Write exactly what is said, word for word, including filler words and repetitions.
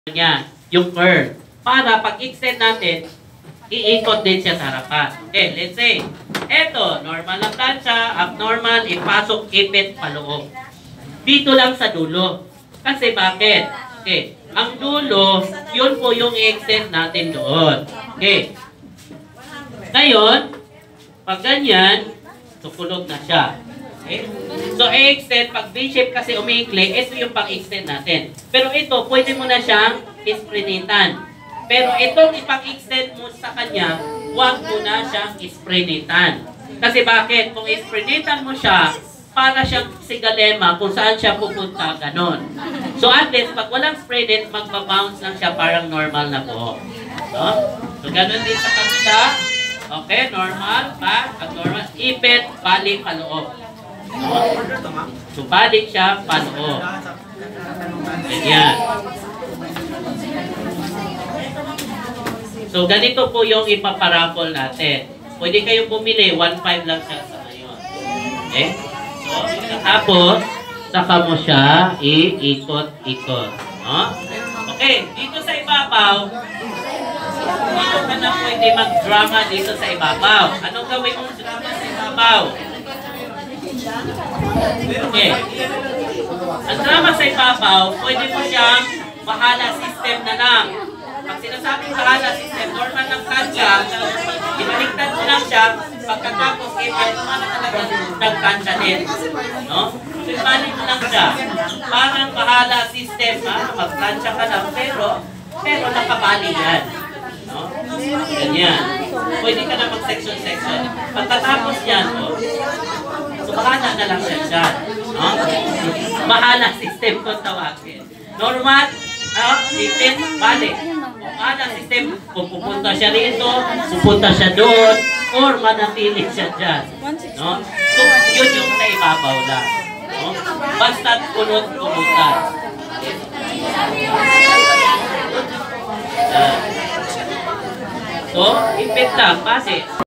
niya, yung curve. Para pag-extend natin, iikot din siya sa harapan. Okay, let's say, eto, normal na plancha, abnormal, ipasok, ipit, paloob. Dito lang sa dulo. Kasi bakit? Okay, ang dulo, yun po yung i-extend natin doon. Okay. Ngayon, pag ganyan, sukulog na siya. Okay? So, i-extend, pag V-shape kasi umiikli, ito yung pag-extend natin. Pero ito, pwede mo na siyang isprinitan. Pero itong ipag-extend mo sa kanya, huwag mo na siyang isprinitan. Kasi bakit? Kung isprinitan mo siya, para siyang sigalema kung saan siya pupunta, ganon. So, at least, pag walang sprinit, magbabounce lang siya parang normal na po. No? So, ganon din sa kabila. Okay, normal, back, abnormal, ipit, balik, paloob. No? So, balik siya, paloob. Ganyan. So, ganito po yung ipaparapol natin. Pwede kayong bumili, one point five lang siya sa ngayon. Okay? So, tapos, saka mo siya iikot-ikot. No? Okay, dito sa ibabaw, dito ka na pwede mag-drama dito sa ibabaw. Anong gawin mong drama sa ibabaw? Okay. Ang drama sa ibabaw, pwede mo siyang bahala system na lang. Pag sinasabing bahala system, normal ng kansya, ibaliktad mo lang siya, pagkatapos ipit, mana talaga nagkansya din. No? So, ibalik mo lang siya. Parang bahala system, ha? Magkansya ka lang, pero, pero nakabali yan. No? Ganyan. Pwede ka na mag-section-section. Pagkatapos yan, oh, so bahala na lang siya dyan. No? Bahala system kung tawagin. Normal, ah, ipit, balik. Bahala system, kung pupunta siya rito, pupunta siya doon, or manatili siya dyan. No? So, yun yung sa ibabaw lang. No? Basta't kunot-kunutan. So, ipit lang, base.